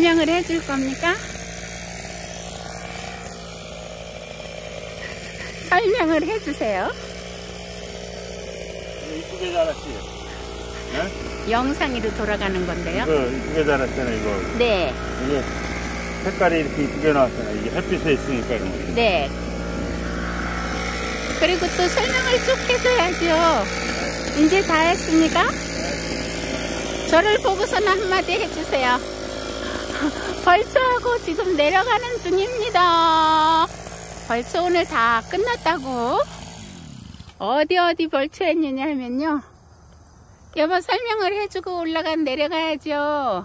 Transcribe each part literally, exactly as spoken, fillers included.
설명을 해줄 겁니까? 설명을 해주세요. 이쁘게 자랐지? 네? 영상으로 돌아가는 건데요. 이거 이쁘게 자랐잖아, 이거. 네. 이게 색깔이 이렇게 이쁘게 나왔잖아. 이게 햇빛에 있으니까 그런 거지. 네. 그리고 또 설명을 쭉 해줘야죠. 이제 다 했습니까? 저를 보고서는 한마디 해주세요. 벌초하고 지금 내려가는 중입니다. 벌초 오늘 다 끝났다고. 어디 어디 벌초했느냐 하면요, 여보 설명을 해주고 올라간 내려가야죠.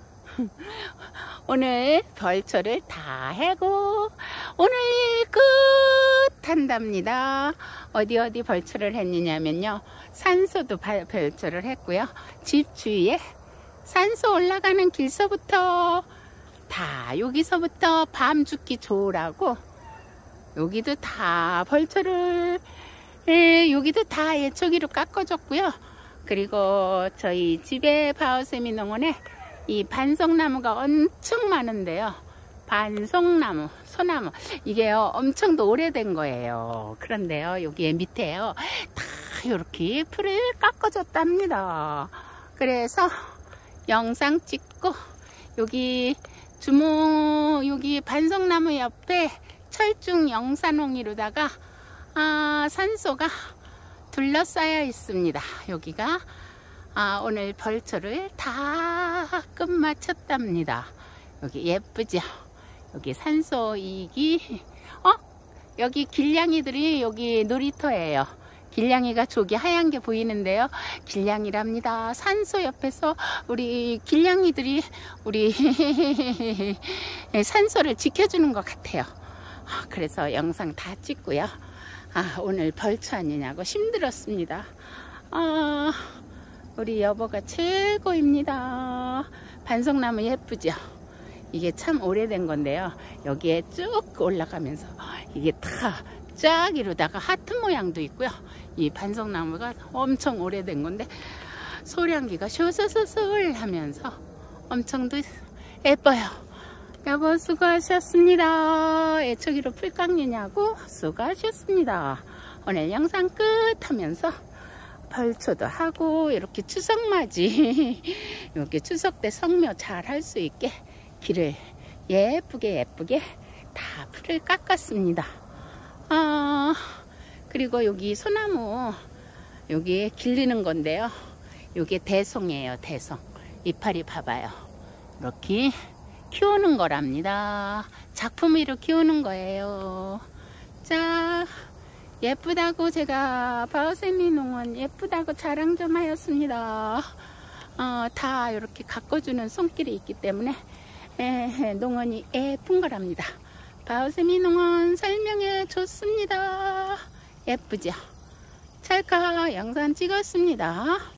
오늘 벌초를 다 하고 오늘 끝 한답니다. 어디 어디 벌초를 했느냐면요, 산소도 벌초를 했고요, 집 주위에 산소 올라가는 길서부터 다, 여기서부터 밤 죽기 좋으라고 여기도 다 벌초를, 예, 여기도 다 예초기로 깎아줬고요. 그리고 저희 집에 바오세미 농원에 이 반송나무가 엄청 많은데요, 반송나무, 소나무, 이게요 엄청 오래된 거예요. 그런데요, 여기에 밑에요 다 이렇게 풀을 깎아줬답니다. 그래서 영상 찍고, 여기 주모, 여기 반송나무 옆에 철중 영산홍이로다가 아, 산소가 둘러싸여 있습니다. 여기가 아, 오늘 벌초를 다 끝마쳤답니다. 여기 예쁘죠? 여기 산소이기, 어? 여기 길냥이들이 여기 놀이터예요. 길냥이가 저기 하얀 게 보이는데요, 길냥이랍니다. 산소 옆에서 우리 길냥이들이 우리 산소를 지켜주는 것 같아요. 그래서 영상 다 찍고요. 아, 오늘 벌초 아니냐고 힘들었습니다. 아, 우리 여보가 최고입니다. 반송나무 예쁘죠? 이게 참 오래된 건데요, 여기에 쭉 올라가면서 이게 다 쫙 이루다가 하트 모양도 있고요. 이 반송나무가 엄청 오래된 건데 소량기가 쇼소소솔 하면서 엄청 예뻐요. 여보 수고하셨습니다. 애초기로 풀 깎느냐고 수고하셨습니다. 오늘 영상 끝 하면서 벌초도 하고 이렇게 추석맞이 이렇게 추석 때 성묘 잘 할 수 있게 길을 예쁘게 예쁘게 다 풀을 깎았습니다. 아, 그리고 여기 소나무 여기 길르는 건데요, 여기 대송이에요. 대송 이파리 봐봐요. 이렇게 키우는 거랍니다. 작품으로 키우는 거예요. 자, 예쁘다고 제가 바오세미 농원 예쁘다고 자랑 좀 하였습니다. 어, 다 이렇게 가꿔주는 손길이 있기 때문에 에, 농원이 예쁜 거랍니다. 바오세미 농원 설명해 줬습니다. 예쁘죠? 찰칵 영상 찍었습니다.